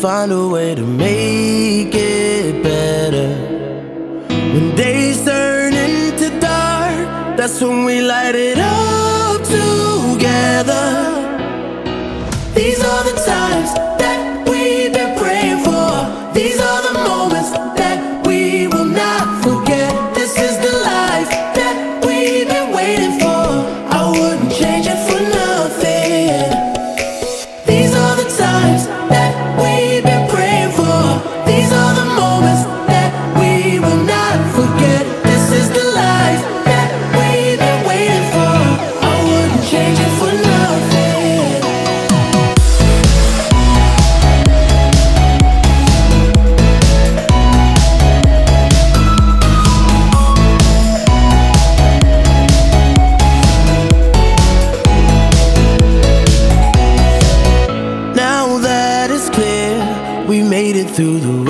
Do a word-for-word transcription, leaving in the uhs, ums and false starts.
find a way to make it better. When days turn into dark, that's when we light it up together. These are the times that we've been praying for. These are the moments that we will not forget. This is the life that we've been waiting for. I wouldn't change it for nothing. These are the times that we've been praying for. These are the moments that we will not forget. This is the life that we've been waiting for. I wouldn't change it for nothing. We made it through the